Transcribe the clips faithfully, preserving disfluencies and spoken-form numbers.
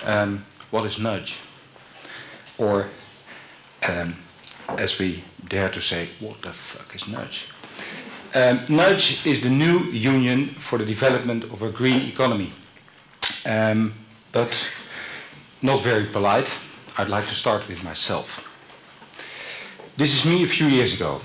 Um, what is nudge? Or, um, as we dare to say, what the fuck is nudge? Um, nudge is the new union for the development of a green economy. Um, but not very polite. I'd like to start with myself. This is me a few years ago.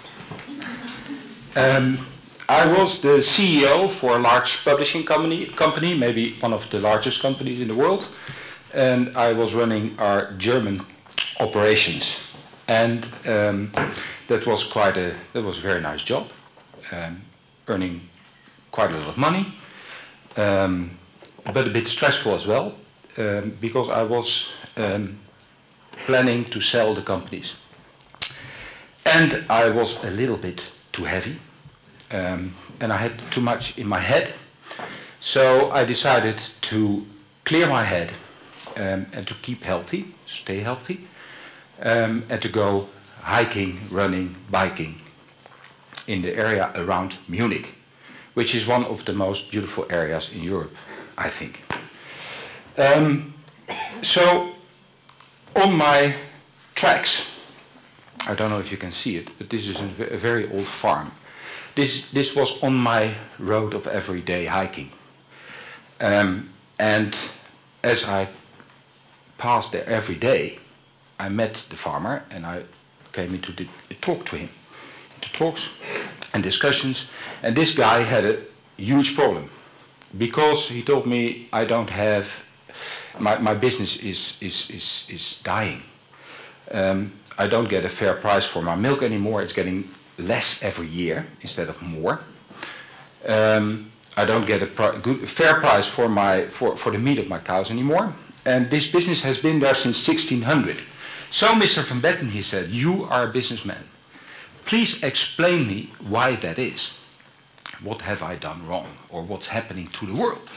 Um, I was the C E O for a large publishing company, company, maybe one of the largest companies in the world, and I was running our German operations. And um, that was quite a, that was a very nice job, um, earning quite a lot of money, um, but a bit stressful as well, um, because I was um, planning to sell the companies. And I was a little bit too heavy, um, and I had too much in my head. So I decided to clear my head um, and to keep healthy, stay healthy, um, and to go hiking, running, biking in the area around Munich, which is one of the most beautiful areas in Europe, I think. Um, so on my tracks, I don't know if you can see it, but this is a very old farm. This, this was on my road of everyday hiking. Um, and as I passed there every day, I met the farmer and I came into the, talk to him, to talks and discussions. And this guy had a huge problem because he told me I don't have, my, my business is, is, is, is dying. Um, I don't get a fair price for my milk anymore. It's getting less every year instead of more. Um, I don't get a pri good, fair price for, my, for, for the meat of my cows anymore. And this business has been there since sixteen hundred. So, Mister Van Betten, he said, you are a businessman. Please explain me why that is. What have I done wrong? Or what's happening to the world?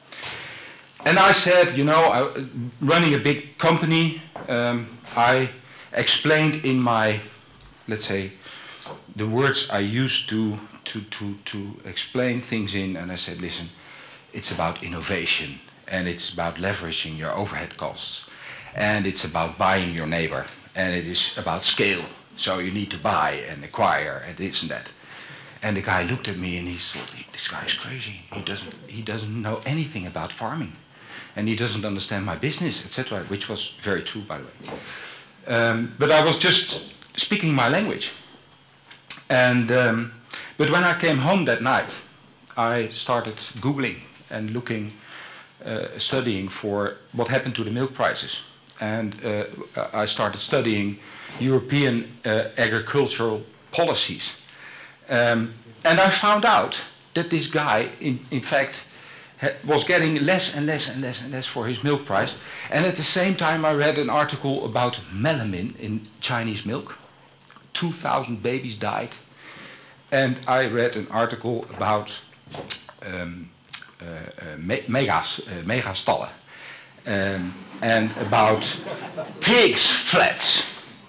And I said, you know, I, running a big company, um, I explained in my, let's say, the words I used to, to, to, to explain things in, and I said, listen, it's about innovation, and it's about leveraging your overhead costs, and it's about buying your neighbor, and it is about scale, so you need to buy and acquire, and this and that. And the guy looked at me and he thought, this guy is crazy, he doesn't, he doesn't know anything about farming, and he doesn't understand my business, et cetera, which was very true, by the way. Um, but I was just speaking my language. And, um, but when I came home that night, I started Googling and looking, uh, studying for what happened to the milk prices. And uh, I started studying European uh, agricultural policies. Um, and I found out that this guy, in, in fact, was getting less and less and less and less for his milk price. And at the same time I read an article about melamine in Chinese milk. two thousand babies died. And I read an article about um, uh, uh, me megas, uh, megastallen. Um, and about pigs' flats.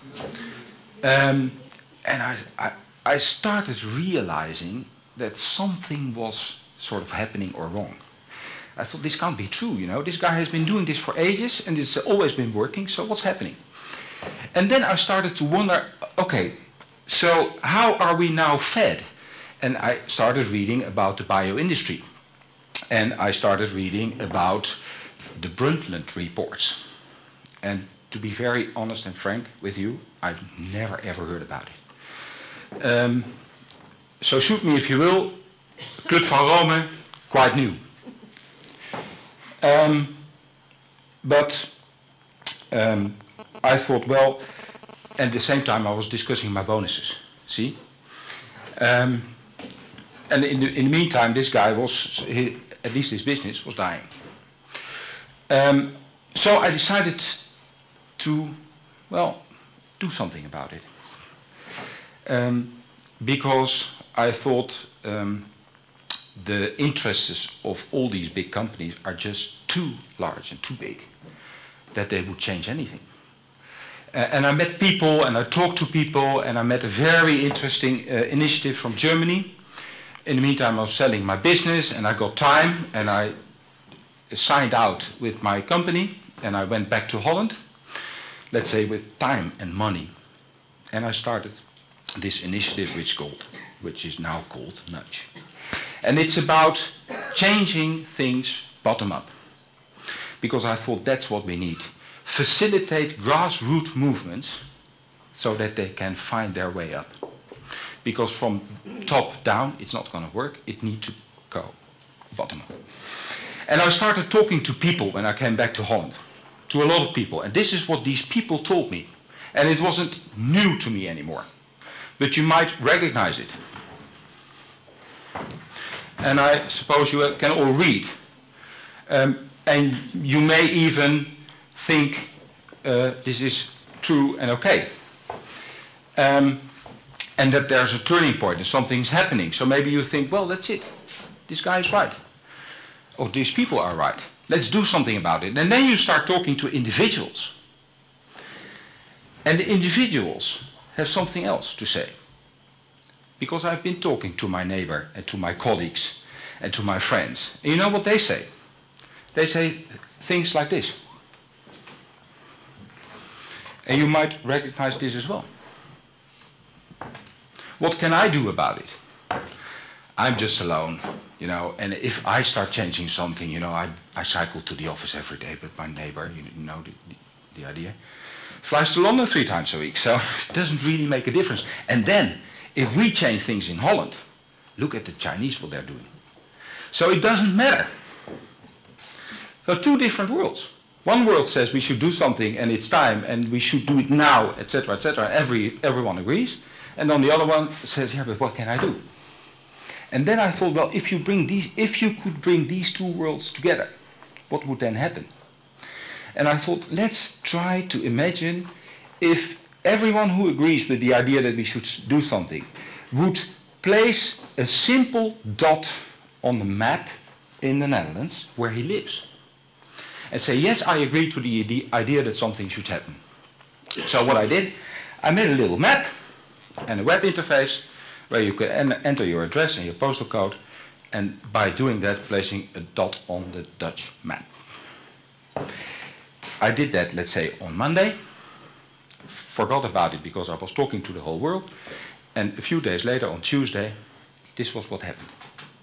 Um, and I, I, I started realizing that something was sort of happening or wrong. I thought, this can't be true, you know. This guy has been doing this for ages and it's always been working, so what's happening? And then I started to wonder, okay, so how are we now fed? And I started reading about the bio-industry. And I started reading about the Brundtland reports. And to be very honest and frank with you, I've never ever heard about it. Um, so shoot me if you will, Club van Rome, quite new. Um, but um, I thought, well, at the same time I was discussing my bonuses, see? Um, and in the, in the meantime, this guy was, he, at least his business was dying. Um, so I decided to, well, do something about it. Um, because I thought um, the interests of all these big companies are just too large and too big that they would change anything. Uh, and I met people and I talked to people and I met a very interesting uh, initiative from Germany. In the meantime, I was selling my business and I got time and I signed out with my company And I went back to Holland, let's say with time and money. And I started this initiative which, called, which is now called Nudge. And it's about changing things bottom up. Because I thought that's what we need. Facilitate grassroots movements so that they can find their way up. Because from top down, it's not going to work. It needs to go bottom up. And I started talking to people when I came back to Holland. To a lot of people. And this is what these people told me. And it wasn't new to me anymore. But you might recognize it. And I suppose you can all read. Um, and you may even think uh, this is true and okay. Um, and that there's a turning point and something's happening. So maybe you think, well, that's it. This guy is right. Or these people are right. Let's do something about it. And then you start talking to individuals. And the individuals have something else to say. Because I've been talking to my neighbor and to my colleagues and to my friends. And you know what they say? They say things like this. And you might recognize this as well. What can I do about it? I'm just alone, you know, and if I start changing something, you know, I, I cycle to the office every day, but my neighbor, you know the, the, the idea, flies to London three times a week, so it doesn't really make a difference. And then, if we change things in Holland, look at the Chinese, what they're doing. So it doesn't matter. So two different worlds. One world says we should do something and it's time and we should do it now, et cetera, et cetera. Every, everyone agrees. And on the other one says, yeah, but what can I do? And then I thought, well, if you bring these, if you could bring these two worlds together, what would then happen? And I thought, let's try to imagine if everyone who agrees with the idea that we should do something would place a simple dot on the map in the Netherlands where he lives. And say, yes, I agree to the idea that something should happen. So what I did, I made a little map and a web interface where you can en enter your address and your postal code, and by doing that, placing a dot on the Dutch map. I did that, let's say, on Monday, forgot about it because I was talking to the whole world, and a few days later, on Tuesday, this was what happened.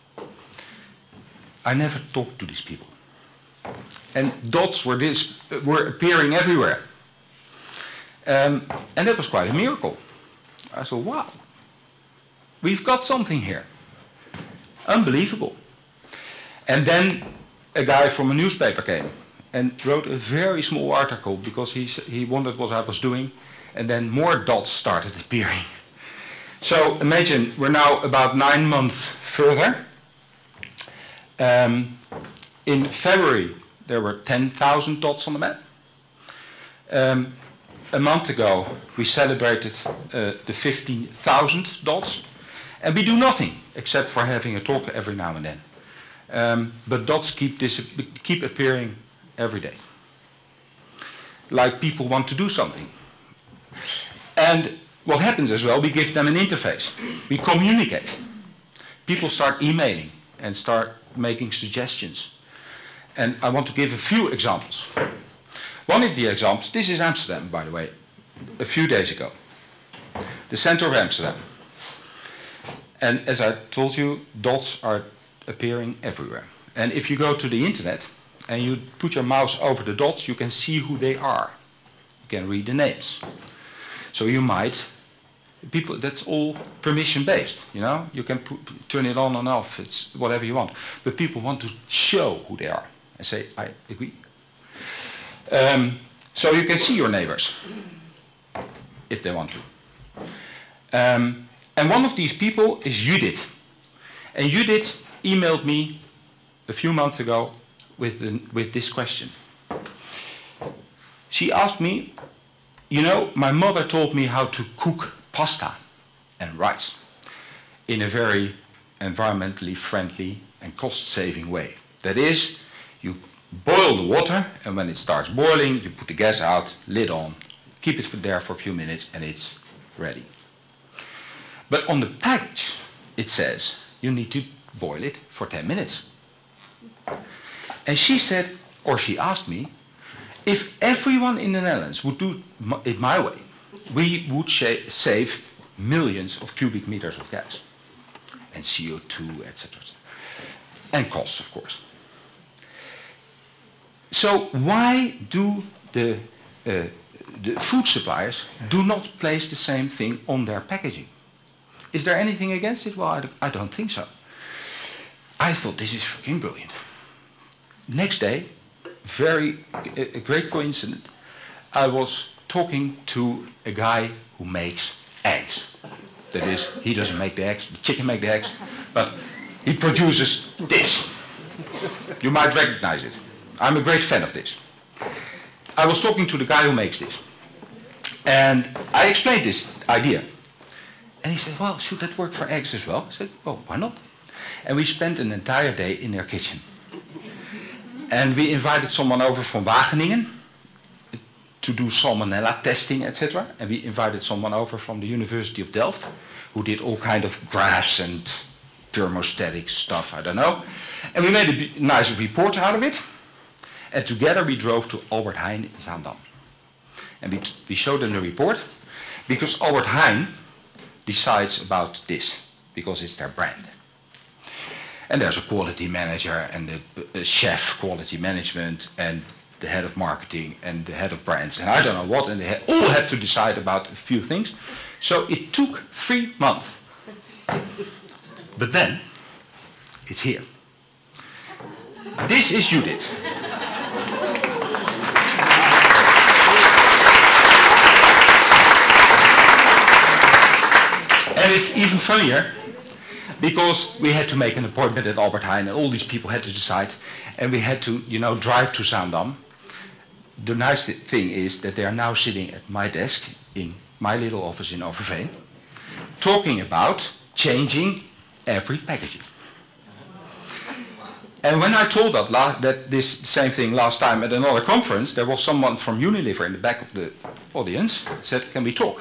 I never talked to these people. And dots were, this, were appearing everywhere. Um, and that was quite a miracle. I thought, wow, we've got something here. Unbelievable. And then a guy from a newspaper came and wrote a very small article because he, he wondered what I was doing. And then more dots started appearing. So imagine we're now about nine months further. Um, in February, there were ten thousand dots on the map. Um, a month ago, we celebrated uh, the fifteen thousand dots. And we do nothing except for having a talk every now and then. Um, but dots keep, keep appearing every day. Like people want to do something. And what happens as well, we give them an interface. We communicate. People start emailing and start making suggestions. And I want to give a few examples. One of the examples, this is Amsterdam, by the way, a few days ago. The center of Amsterdam. And as I told you, dots are appearing everywhere. And if you go to the internet and you put your mouse over the dots, you can see who they are. You can read the names. So you might, people, that's all permission based, you know? You can put, turn it on and off, it's whatever you want. But people want to show who they are and say, I agree. Um, so you can see your neighbors, if they want to. Um, and one of these people is Judith. And Judith emailed me a few months ago with, the, with this question. She asked me, you know, my mother told me how to cook pasta and rice in a very environmentally friendly and cost-saving way. That is, you boil the water, and when it starts boiling, you put the gas out, lid on, keep it there for a few minutes, and it's ready. But on the package, it says you need to boil it for ten minutes. And she said, or she asked me, if everyone in the Netherlands would do it my way, we would save millions of cubic meters of gas and C O two, et cetera, and costs, of course. So why do the, uh, the food suppliers do not place the same thing on their packaging? Is there anything against it? Well, I don't, I don't think so. I thought this is fucking brilliant. Next day, very a, a great coincidence, I was talking to a guy who makes eggs. That is, he doesn't make the eggs, the chicken makes the eggs, but he produces this. You might recognize it. I'm a great fan of this. I was talking to the guy who makes this. And I explained this idea. And he said, well, should that work for eggs as well? I said, well, why not? And we spent an entire day in their kitchen. And we invited someone over from Wageningen to do salmonella testing, et cetera. And we invited someone over from the University of Delft, who did all kind of graphs and thermostatic stuff, I don't know. And we made a nice report out of it. And together we drove to Albert Heijn in Zaandam. And we, we showed them the report, because Albert Heijn decides about this, because it's their brand. And there's a quality manager and a, a chef quality management and the head of marketing and the head of brands and I don't know what, and they all have to decide about a few things. So it took three months. But then, it's here. This is Judith. And it's even funnier, because we had to make an appointment at Albert Heijn and all these people had to decide, and we had to, you know, drive to Zaandam. The nice th thing is that they are now sitting at my desk in my little office in Overveen, talking about changing every packaging. And when I told that, la that this same thing last time at another conference, there was someone from Unilever in the back of the audience, said, can we talk?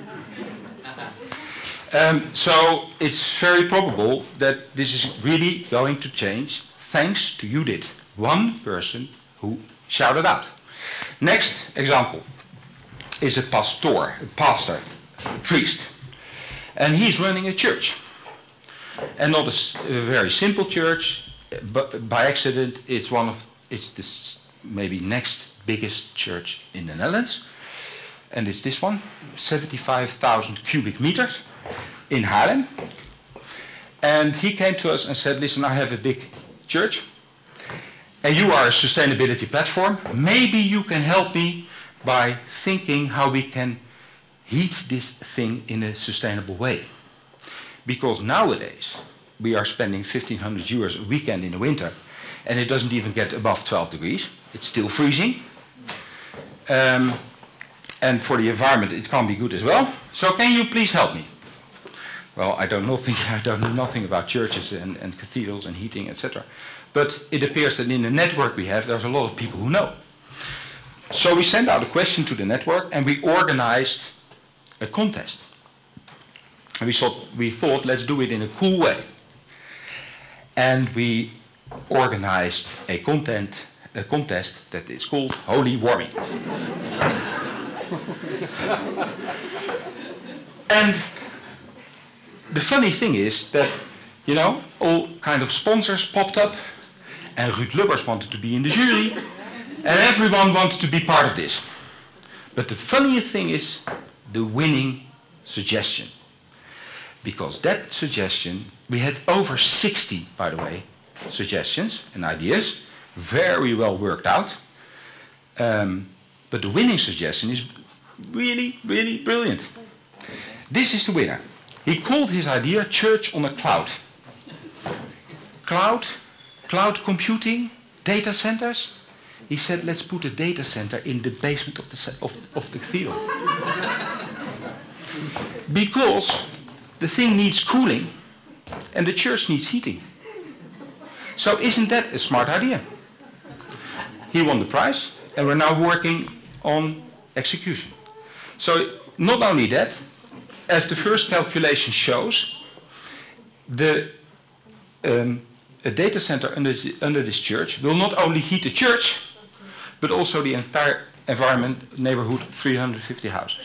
Um, so it's very probable that this is really going to change thanks to Judith, one person who shouted out. Next example is a pastor, a pastor, a priest. And he's running a church. And not a, a very simple church, but by accident it's one of, it's this maybe next biggest church in the Netherlands. And it's this one, seventy-five thousand cubic meters. In Haarlem. And he came to us and said, listen, I have a big church and you are a sustainability platform. Maybe you can help me by thinking how we can heat this thing in a sustainable way. Because nowadays we are spending fifteen hundred euros a weekend in the winter and it doesn't even get above twelve degrees. It's still freezing. Um, and for the environment it can't be good as well. So can you please help me? Well, I don't know, think, I don't know nothing about churches and, and cathedrals and heating, et cetera. But it appears that in the network we have, there's a lot of people who know. So we sent out a question to the network and we organized a contest. And we thought, we thought, let's do it in a cool way. And we organized a, content, a contest that is called Holy Warming. And the funny thing is that, you know, all kind of sponsors popped up, and Ruud Lubbers wanted to be in the jury, and everyone wanted to be part of this. But the funniest thing is the winning suggestion. Because that suggestion, we had over sixty, by the way, suggestions and ideas, very well worked out. Um, but the winning suggestion is really, really brilliant. This is the winner. He called his idea Church on a Cloud. Cloud, cloud computing, data centers. He said, let's put a data center in the basement of the, of, of the cathedral. Because the thing needs cooling and the church needs heating. So isn't that a smart idea? He won the prize and we're now working on execution. So not only that, as the first calculation shows, the, um, a data center under, the, under this church will not only heat the church, but also the entire environment, neighborhood, three hundred fifty houses.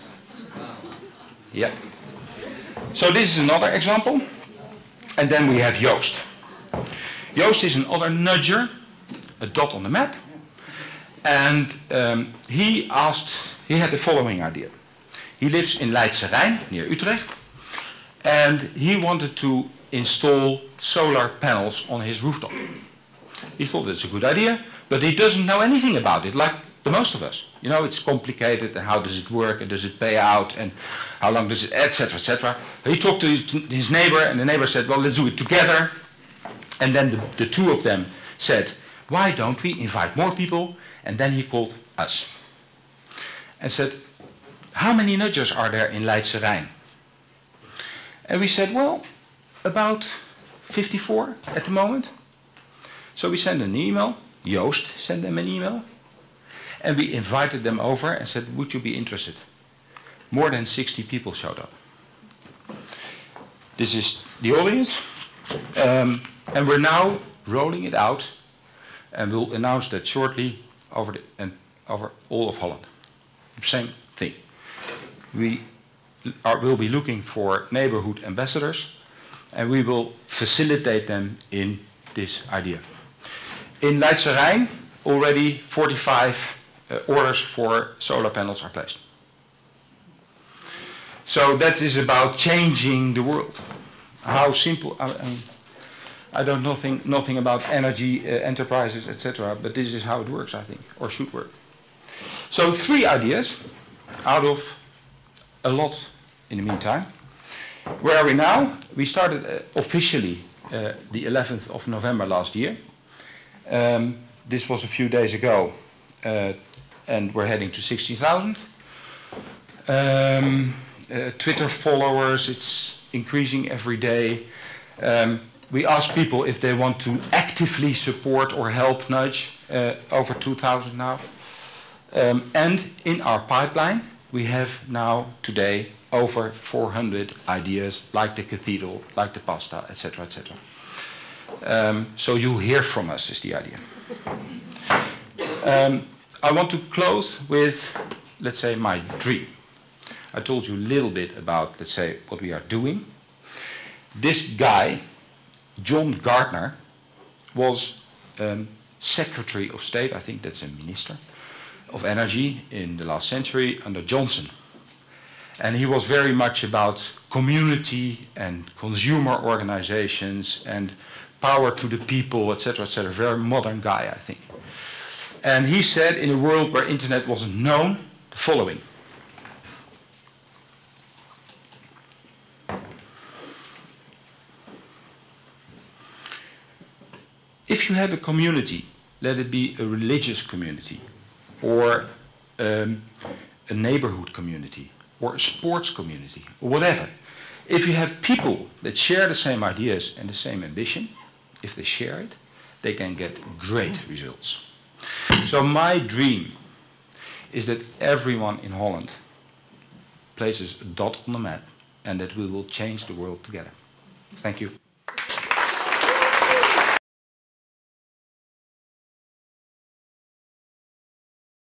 Yeah. So this is another example. And then we have Joost. Joost is another nudger, a dot on the map. And um, he asked, he had the following idea. He lives in Leidse Rijn, near Utrecht. And he wanted to install solar panels on his rooftop. He thought it's a good idea, but he doesn't know anything about it, like the most of us. You know, it's complicated, and how does it work, and does it pay out, and how long does it, et cetera, et cetera. He talked to his, his neighbor, and the neighbor said, well, let's do it together. And then the, the two of them said, why don't we invite more people? And then he called us and said, how many nudgers are there in Leidse Rijn? And we said, well, about fifty-four at the moment. So we sent an email, Joost sent them an email, and we invited them over and said, would you be interested? More than sixty people showed up. This is the audience, um, and we're now rolling it out, and we'll announce that shortly over, the, and over all of Holland. Same thing. We are, will be looking for neighborhood ambassadors, and we will facilitate them in this idea. In Leidse Rijn, already forty-five uh, orders for solar panels are placed. So that is about changing the world. How simple, I, I mean, I don't know nothing, nothing about energy uh, enterprises, et cetera, but this is how it works, I think, or should work. So three ideas out of a lot in the meantime. Where are we now? We started uh, officially uh, the eleventh of November last year. Um, this was a few days ago, uh, and we're heading to sixty thousand. Um, uh, Twitter followers, it's increasing every day. Um, we ask people if they want to actively support or help Nudge, uh, over two thousand now. Um, and in our pipeline, we have now today over four hundred ideas, like the cathedral, like the pasta, et cetera, et cetera. Um, so you'll hear from us, is the idea. Um, I want to close with, let's say, my dream. I told you a little bit about, let's say, what we are doing. This guy, John Gardner, was um, Secretary of State, I think that's a minister, of energy in the last century under Johnson. And he was very much about community and consumer organizations and power to the people, et cetera, et cetera. Very modern guy, I think. And he said, in a world where internet wasn't known, the following. If you have a community, let it be a religious community, or um, a neighborhood community, or a sports community, or whatever. If you have people that share the same ideas and the same ambition, if they share it, they can get great results. So my dream is that everyone in Holland places a dot on the map and that we will change the world together. Thank you.